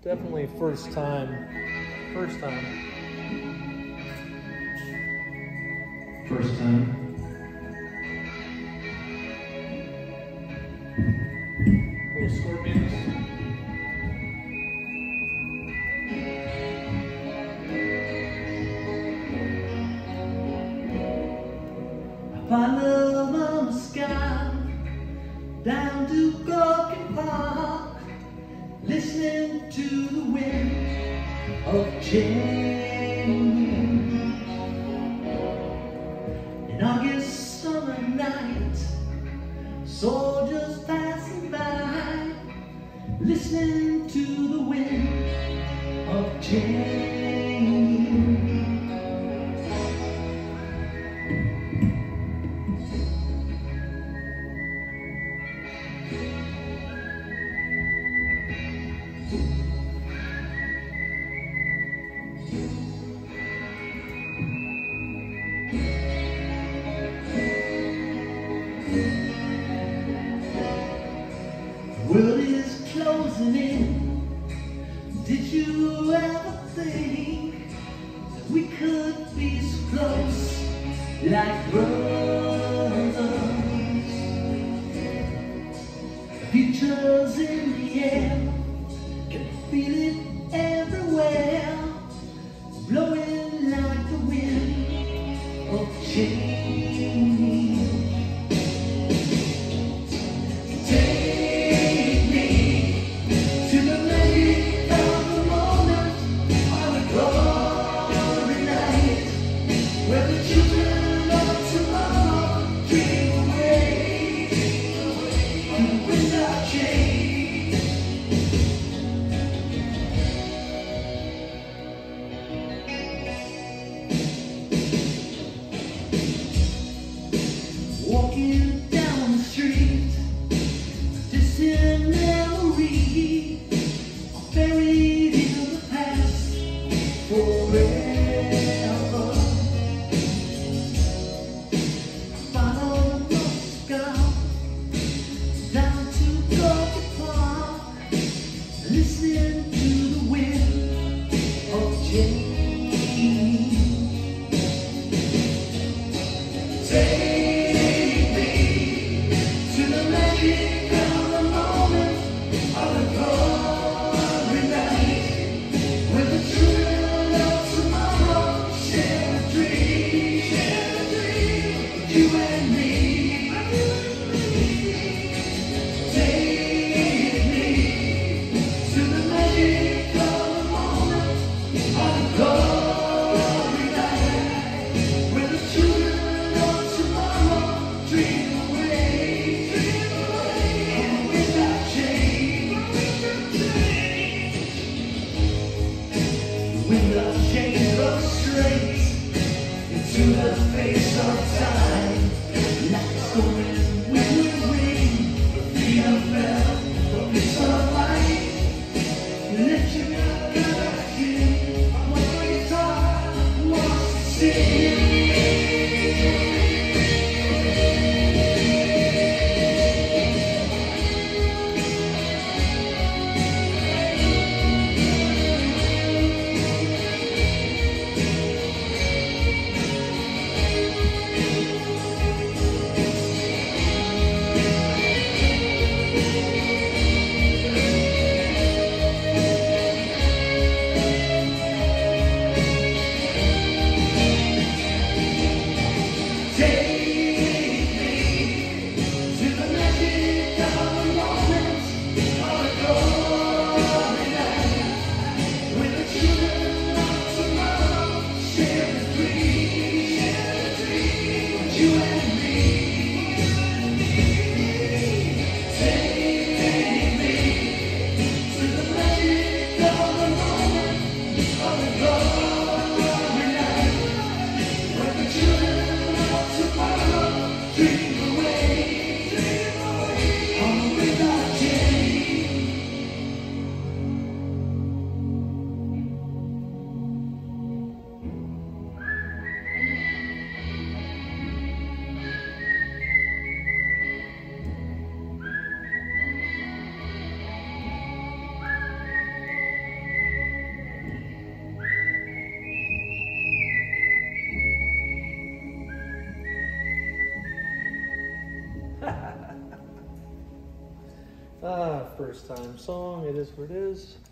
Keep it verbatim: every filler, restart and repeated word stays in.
Definitely first time. First time. First time. Little Scorpions. I love on the sky, down to Gorky Park, listening to the wind of change. An August summer night, soldiers passing by, listening to the wind of change. The world is closing in. Did you ever think that we could be so close, like brothers? The future's in the air, can feel it everywhere, blowing like the wind of change. Walking down the street, distant memory, buried in the past forever. Follow Moscow down to Gorky Park, listening to the wind of change. Take you and me, take me to the magic of the moment. Ah, first time song. It is what it is.